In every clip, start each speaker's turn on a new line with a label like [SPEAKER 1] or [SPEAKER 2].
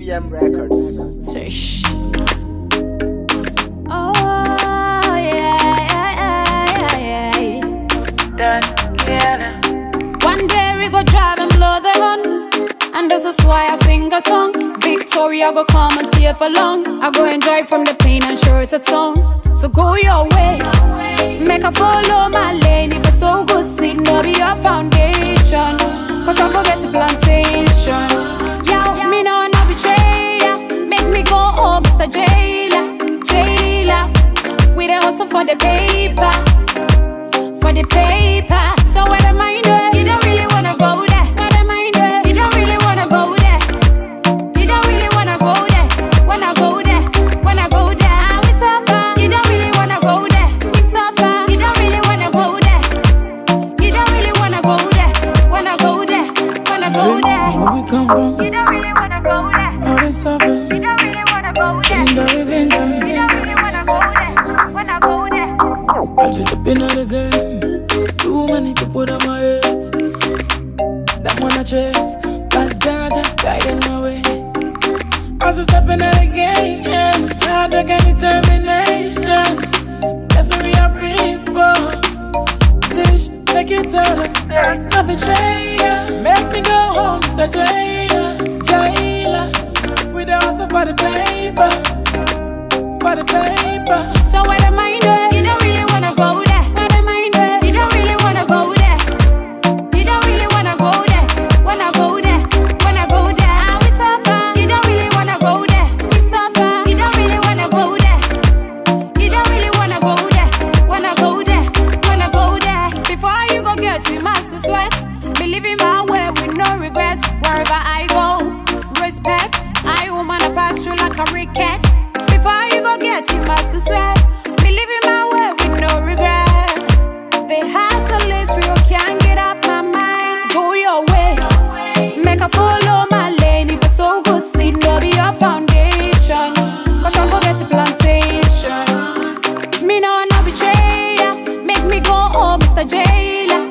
[SPEAKER 1] TM Records.
[SPEAKER 2] Tish. Oh, yeah. One day we go drive and blow the horn, and this is why I sing a song. Victoria go come and see it for long. I go enjoy from the pain and sure it's a tongue. So go your way, make her follow my lane. If it's so good, see no be your foundation, cause I go get the plantation. Yeah, me no betray ya. Make me go home, Mr. Jailer. We dey hustle for the paper, for the paper. So when the mind you don't really wanna go there. When the mind you don't really wanna go there. You don't really wanna go there. When I go there, when I go there, we suffer. You don't really wanna go there. We suffer. You don't really wanna go there. You don't really wanna go there. When I go there, when I go there.
[SPEAKER 3] Where we come from?
[SPEAKER 2] You don't really wanna go there.
[SPEAKER 3] All this suffer.
[SPEAKER 2] You don't really wanna go there.
[SPEAKER 3] Ain't that we've been through.
[SPEAKER 2] You don't really wanna go there. When I go there.
[SPEAKER 3] I just up in the game. Too many people on my head. That wanna chase, but Jaja guiding my way. I just step in the game, yeah. Hard work and determination. That's what we are praying for. Tish, make you tell them, I betray ya. Make me go home, Mr. Jailer. We the hustle for the paper, for the paper.
[SPEAKER 2] So when the mind you don't really wanna go there. When the mind you don't really wanna go there. You don't really wanna go there. When I go there, when I go there, we suffer. You don't really wanna go there. We suffer. You don't really wanna go there. You don't really wanna go there. When I go there, when I go there. Before you go get to master sweat, believe in my way with no regrets. Wherever I go, respect. I woman I pass through like a ricket. Before you go get to master sweat, believe in my way with no regret. The hassle is real, can't get off my mind. Go your way, make her follow my lane. If it's so good, see no be your foundation, cause I'm gonna get the plantation. Me no betray ya. Make me go home, Mr. Jailer.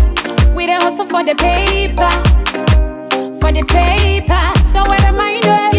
[SPEAKER 2] We dey hustle for the paper, for the paper. So when the mind